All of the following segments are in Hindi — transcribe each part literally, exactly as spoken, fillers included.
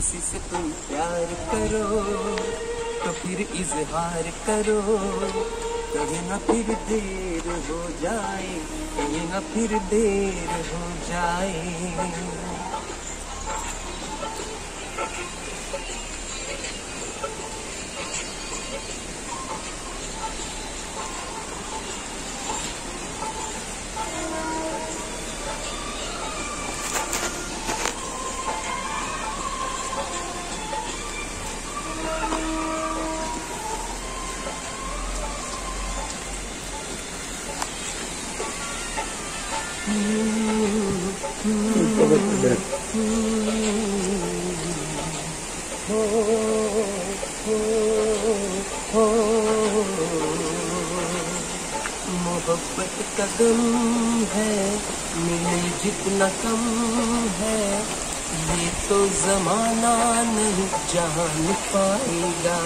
किसी से तुम प्यार करो तो फिर इजहार करो, कहीं ना फिर देर हो जाए, कहीं ना फिर देर हो जाए। मोहब्बत कदम है, मिले जितना कम है, ये तो जमाना नहीं जान पाएगा।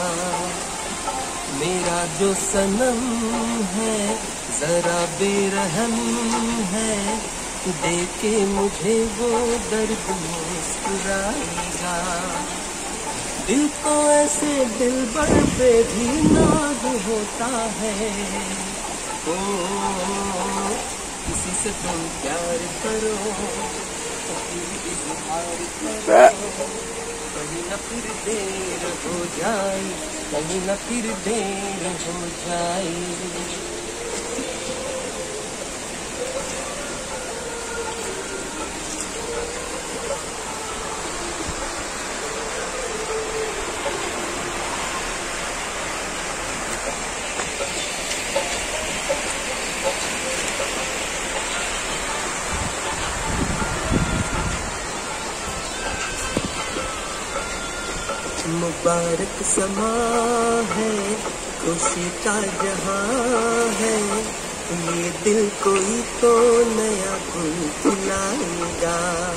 मेरा जो सनम है जरा बेरहम है, देखे मुझे वो दर्द मुस्कुराएगा। दिल को ऐसे दिलबर पे भी नाज होता है। ओ, किसी से तुम प्यार करो तो फिर इजहार करो, कहीं ना फिर देर हो जाए, कहीं ना फिर देर हो जाए। मुबारक समा है, खुशी का जहां है, ये दिल कोई तो नया फूल खिलाएगा।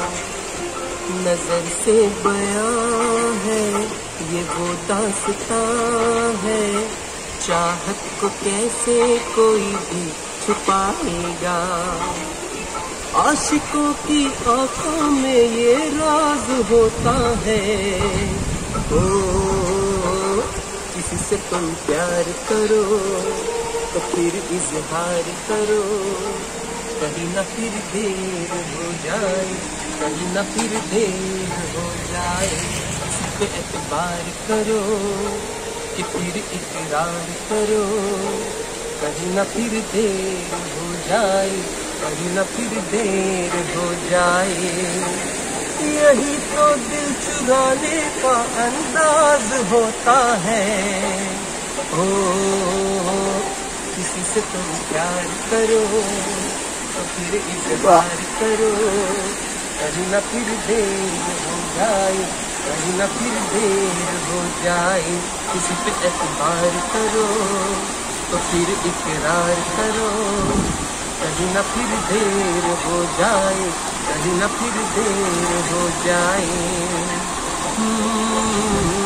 नजर से बयां है ये वो दास्तां है, चाहत को कैसे कोई भी छुपाएगा। आशिकों की आंखों में ये राज होता है। ओ, किसी से तुम प्यार करो तो फिर इजहार करो, कहीं ना फिर देर हो जाए, कहीं ना फिर देर हो जाए। किसी पे एतबार करो कि फिर इकरार करो, कहीं ना फिर देर हो जाए, कहीं ना फिर देर हो जाए। यही तो दिल चुराने का अंदाज होता है। ओ, किसी से तुम प्यार करो तो फिर इकरार करो, कहीं ना फिर देर हो जाए, कहीं ना फिर देर हो जाए। किसी पे एतबार करो तो फिर इकरार करो, कहीं ना फिर देर हो जाए, कहीं ना फिर देर हो जाए।